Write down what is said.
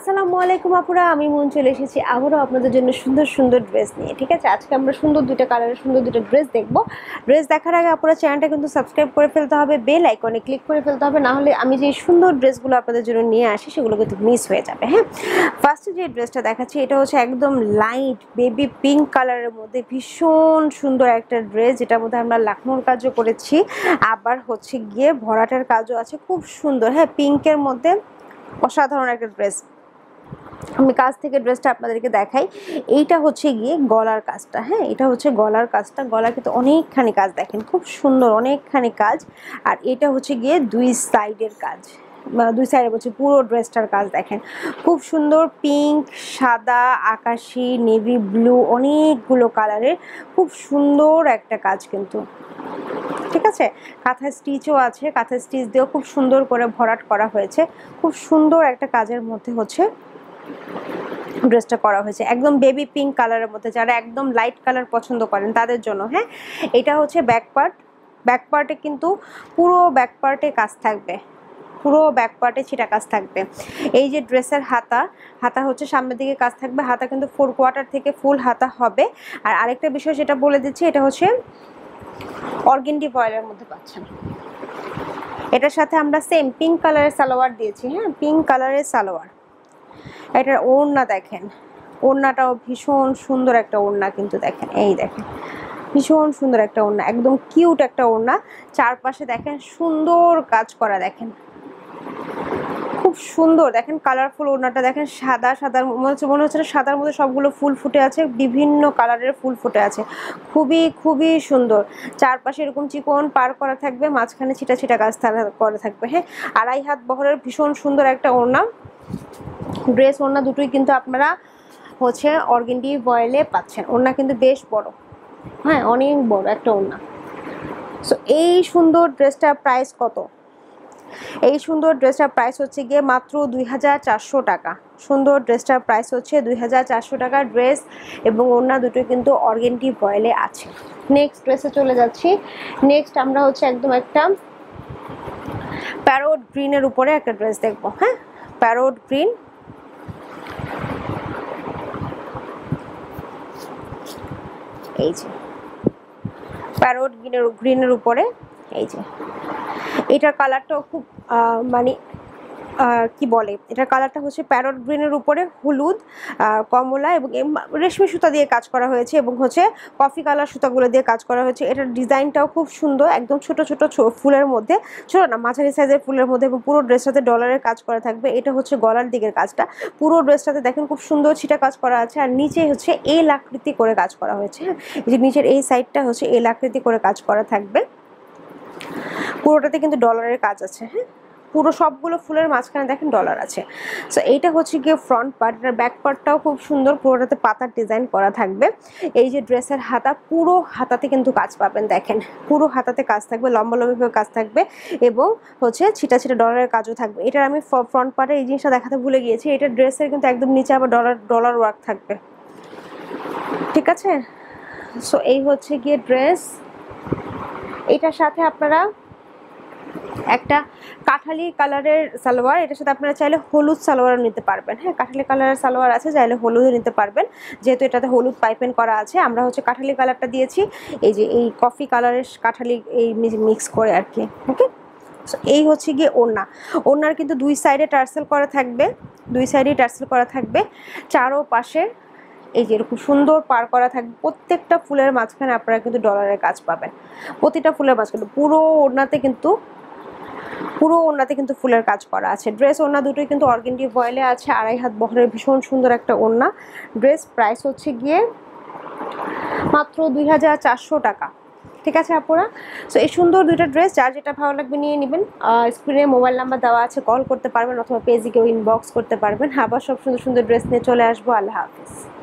আসসালামু আলাইকুম আপুরা, আমি মন চলে এসেছি আবারও আপনাদের জন্য সুন্দর সুন্দর ড্রেস নিয়ে। ঠিক আছে, আজকে আমরা সুন্দর দুইটা কালারের সুন্দর দুটো ড্রেস দেখবো। ড্রেস দেখার আগে আপুরা চ্যানেলটা কিন্তু সাবস্ক্রাইব করে ফেলতে হবে, বেল আইকনে ক্লিক করে ফেলতে হবে, না হলে আমি যে সুন্দর ড্রেসগুলো আপনাদের জন্য নিয়ে আসি সেগুলো কিন্তু মিস হয়ে যাবে। হ্যাঁ, ফার্স্টে যে ড্রেসটা দেখাচ্ছি এটা হচ্ছে একদম লাইট বেবি পিঙ্ক কালারের মধ্যে ভীষণ সুন্দর একটা ড্রেস, যেটার মধ্যে আমরা লাখনোর কাজও করেছি, আবার হচ্ছে গিয়ে ভরাটার কাজও আছে, খুব সুন্দর। হ্যাঁ, পিঙ্কের মধ্যে অসাধারণ একটা ড্রেস। আমি কাছ থেকে ড্রেসটা আপনাদেরকে দেখাই। এইটা হচ্ছে গিয়ে গলার কাজটা। হ্যাঁ, এটা হচ্ছে গলার কাজটা। গলা কিন্তু অনেকখানি কাজ, দেখেন খুব সুন্দর অনেকখানি কাজ। আর এটা হচ্ছে গিয়ে দুই সাইডের কাজ, দুই সাইডে বলছে পুরো ড্রেসটার কাজ দেখেন খুব সুন্দর। পিঙ্ক, সাদা, আকাশি, নেভি ব্লু, অনেকগুলো কালারের খুব সুন্দর একটা কাজ কিন্তু। ঠিক আছে, কাঁথা স্টিচও আছে, কাঁথা স্টিচ দিয়েও খুব সুন্দর করে ভরাট করা হয়েছে। খুব সুন্দর একটা কাজের মধ্যে হচ্ছে ড্রেসটা করা হয়েছে, একদম বেবি পিঙ্ক কালারের মধ্যে। যারা একদম লাইট কালার পছন্দ করেন তাদের জন্য। হ্যাঁ, এটা হচ্ছে ব্যাক পার্ট। ব্যাক পার্টে কিন্তু পুরো ব্যাক পার্টে কাজ থাকবে, পুরো ব্যাক পার্টে ছিটা কাজ থাকবে। এই যে ড্রেসের হাতা, হাতা হচ্ছে সামনের দিকে কাজ থাকবে। হাতা কিন্তু 4 কোয়ার্টার থেকে ফুল হাতা হবে। আর আরেকটা বিষয় যেটা বলে দিচ্ছি, এটা হচ্ছে অর্গেন্ডি ভয়েলের মধ্যে পাচ্ছেন। এটার সাথে আমরা সেম পিঙ্ক কালারের সালোয়ার দিয়েছি। হ্যাঁ, পিঙ্ক কালারের সালোয়ার। এটার ওড়না দেখেন, ওড়নাটাও ভীষণ সুন্দর একটা ওড়না কিন্তু। দেখেন, এই দেখেন ভীষণ সুন্দর একটা ওড়না, একদম কিউট একটা ওড়না। চারপাশে দেখেন সুন্দর কাজ করা, দেখেন খুব সুন্দর। দেখেন কালারফুল ওড়নাটা দেখেন, সাদা সাদা মনে হচ্ছে সাদার মধ্যে সবগুলো ফুল ফুটে আছে, বিভিন্ন কালারের ফুল ফুটে আছে, খুবই খুবই সুন্দর। চারপাশে এরকম চিকন পার করা থাকবে, মাঝখানে ছিটা ছিটা কাজ করা থাকবে। হ্যাঁ, 2.5 হাত বহরের ভীষণ সুন্দর একটা ওড়না। ড্রেস ওড়না দুটোই কিন্তু আপনারা হচ্ছে অর্গেন্ডি ভয়েলে পাচ্ছেন। ওড়না কিন্তু বেশ বড়, হ্যাঁ অনেক বড় একটা ওড়না। সো এই সুন্দর ড্রেসটার প্রাইস কত? এই সুন্দর ড্রেসটার প্রাইস হচ্ছে গিয়ে মাত্র 2400 টাকা। সুন্দর ড্রেসটার প্রাইস হচ্ছে 2400 টাকা। ড্রেস এবং ওড়না দুটোই কিন্তু অর্গেন্ডি ভয়েলে আছে। নেক্সট ড্রেসে চলে যাচ্ছি। নেক্সট আমরা হচ্ছে একদম একটা প্যারোট গ্রিনের উপরে একটা ড্রেস দেখবো। হ্যাঁ, প্যারোট গ্রিন, এই যে প্যারোট গ্রিনের উপরে, এই যে এটার কালারটাও খুব মানে কি বলে, এটার কালারটা হচ্ছে প্যারট গ্রিনের উপরে হলুদ, কমলা এবং রেশমি সুতা দিয়ে কাজ করা হয়েছে, এবং হচ্ছে কফি কালার সুতাগুলো দিয়ে কাজ করা হয়েছে। এটার ডিজাইনটাও খুব সুন্দর, একদম ছোট ছোট ফুলের মধ্যে, ছোট না মাঝারি সাইজের ফুলের মধ্যে, এবং পুরো ড্রেসটাতে ডলারের কাজ করা থাকবে। এটা হচ্ছে গলার দিকের কাজটা। পুরো ড্রেসটাতে দেখেন খুব সুন্দর ছিটা কাজ করা আছে, আর নিচে হচ্ছে এল আকৃতি করে কাজ করা হয়েছে। হ্যাঁ, এই যে নিচের এই সাইডটা হচ্ছে এল আকৃতি করে কাজ করা থাকবে। পুরোটাতে কিন্তু ডলারের কাজ আছে। হ্যাঁ, পুরো সবগুলো ফুলের মাঝখানে দেখেন ডলার আছে। সো এইটা হচ্ছে গিয়ে ফ্রন্ট পার্ট। এটার ব্যাক পার্টটাও খুব সুন্দর, পুরোটাতে পাতার ডিজাইন করা থাকবে। এই যে ড্রেসের হাতা, পুরো হাতাতে কিন্তু কাজ পাবেন, দেখেন পুরো হাতাতে কাজ থাকবে, লম্বা লম্বিভাবে কাজ থাকবে, এবং হচ্ছে ছিটা ছিটা ডলারের কাজও থাকবে। এটার আমি ফ্রন্ট পার্টে এই জিনিসটা দেখাতে ভুলে গিয়েছি। এটা ড্রেসের কিন্তু একদম নিচে আবার ডলার ওয়ার্ক থাকবে। ঠিক আছে, সো এই হচ্ছে গিয়ে ড্রেস। এটার সাথে আপনারা একটা কাঠালি কালারের সালোয়ার, এটার সাথে আপনারা চাইলে হলুদ সালোয়ারও নিতে পারবেন। হ্যাঁ, কাঠালি কালারের সালোয়ার আছে, চাইলে হলুদও নিতে পারবেন, যেহেতু এটাতে হলুদ পাইপেন করা আছে। আমরা হচ্ছে কাঠালি কালারটা দিয়েছি, এই যে এই কফি কালারের কাঠালি এই মিক্স করে আর কি। ওকে, এই হচ্ছে গিয়ে ওড়না। ওড়নার কিন্তু দুই সাইডে টার্সেল করা থাকবে, দুই সাইডেই টার্সেল করা থাকবে। চারো পাশে এই যে এরকম সুন্দর পার করা থাকবে। প্রত্যেকটা ফুলের মাঝখানে আপনারা কিন্তু ডলারের কাজ পাবেন, প্রতিটা ফুলের মাঝখানে। পুরো ওড়নাতে কিন্তু ফুলের কাজ করা আছে। ড্রেস ওড়না দুটোই কিন্তু অর্গেন্ডি ভয়েলে আছে, 2.5 হাত বহরের ভীষণ সুন্দর একটা ওড়না। ড্রেস প্রাইস হচ্ছে গিয়ে মাত্র 2400 টাকা। ঠিক আছে আপুরা, সো এই সুন্দর দুইটা ড্রেস যার যেটা ভালো লাগবে নিয়ে নেবেন। স্ক্রিনে মোবাইল নাম্বার দেওয়া আছে, কল করতে পারবেন, অথবা পেজে কেউ ইনবক্স করতে পারবেন। আবার সব সুন্দর সুন্দর ড্রেস নিয়ে চলে আসবো। আল্লাহ হাফিজ।